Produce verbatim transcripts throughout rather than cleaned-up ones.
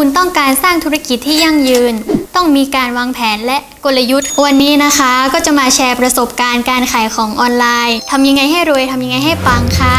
คุณต้องการสร้างธุรกิจที่ยั่งยืนต้องมีการวางแผนและกลยุทธ์วันนี้นะคะก็จะมาแชร์ประสบการณ์การขายของออนไลน์ทำยังไงให้รวยทำยังไงให้ปังค่ะ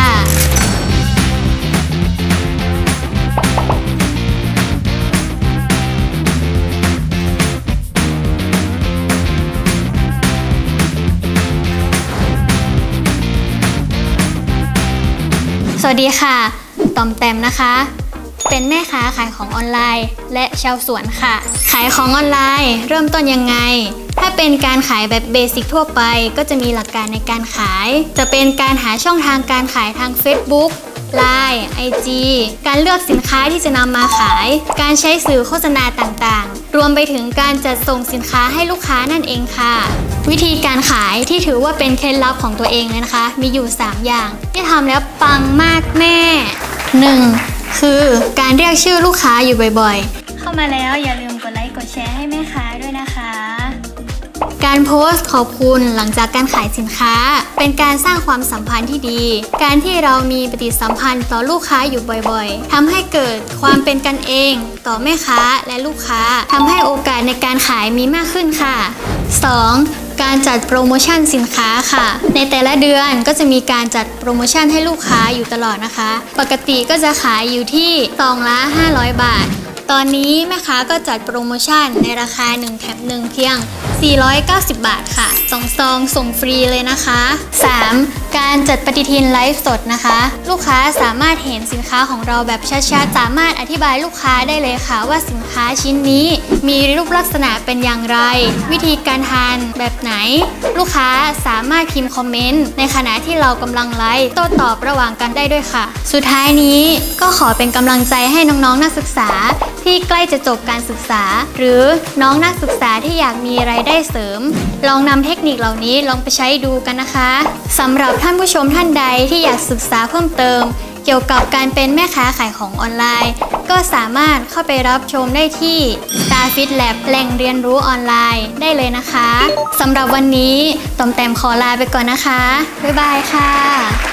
สวัสดีค่ะต่อมแต้มนะคะเป็นแม่ค้าขายของออนไลน์และชาวสวนค่ะขายของออนไลน์เริ่มต้นยังไงถ้าเป็นการขายแบบเบสิกทั่วไปก็จะมีหลักการในการขายจะเป็นการหาช่องทางการขายทาง Facebook ไลน์ ไอ จี การเลือกสินค้าที่จะนำมาขายการใช้สื่อโฆษณาต่างๆรวมไปถึงการจัดส่งสินค้าให้ลูกค้านั่นเองค่ะวิธีการขายที่ถือว่าเป็นเคล็ดลับของตัวเองเลยนะคะมีอยู่สามอย่างที่ทำแล้วปังมากแม่ หนึ่ง คือการเรียกชื่อลูกค้าอยู่บ่อยๆเข้ามาแล้วอย่าลืมกดไลค์กดแชร์ให้แม่ค้าด้วยนะคะการโพสต์ขอบคุณหลังจากการขายสินค้าเป็นการสร้างความสัมพันธ์ที่ดีการที่เรามีปฏิสัมพันธ์ต่อลูกค้าอยู่บ่อยๆทำให้เกิดความเป็นกันเองต่อแม่ค้าและลูกค้าทำให้โอกาสในการขายมีมากขึ้นค่ะ สอง การจัดโปรโมชั่นสินค้าค่ะในแต่ละเดือนก็จะมีการจัดโปรโมชั่นให้ลูกค้าอยู่ตลอดนะคะปกติก็จะขายอยู่ที่ซองละห้าร้อยบาทตอนนี้แม่ค้าก็จัดโปรโมชั่นในราคาหนึ่งแถมหนึ่งเพียงสี่ร้อยเก้าสิบบาทค่ะสองซองส่งฟรีเลยนะคะ สาม การจัดปฏิทินไลฟ์สดนะคะลูกค้าสามารถเห็นสินค้าของเราแบบชัดๆสามารถอธิบายลูกค้าได้เลยค่ะว่าสินค้าชิ้นนี้มีรูปลักษณะเป็นอย่างไรวิธีการทานแบบไหนลูกค้าสามารถพิมพ์คอมเมนต์ในขณะที่เรากำลังไลฟ์โต้ตอบระหว่างกันได้ด้วยค่ะสุดท้ายนี้ก็ขอเป็นกำลังใจให้น้องๆนักศึกษาที่ใกล้จะจบการศึกษาหรือน้องนักศึกษาที่อยากมีรายได้เสริมลองนำเทคนิคเหล่านี้ลองไปใช้ดูกันนะคะสำหรับท่านผู้ชมท่านใดที่อยากศึกษาเพิ่มเติมเกี่ยวกับการเป็นแม่ค้าขายของออนไลน์ก็สามารถเข้าไปรับชมได้ที่ Starfit Lab แหล่งเรียนรู้ออนไลน์ได้เลยนะคะสำหรับวันนี้ต่อมแต้มขอลาไปก่อนนะคะบ๊ายบายค่ะ